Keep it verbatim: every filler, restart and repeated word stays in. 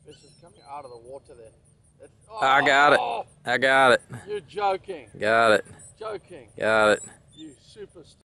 Fish is coming out of the water there. It's, oh, I got it. I got it. You're joking. Got it. Joking. Got it. You superstar.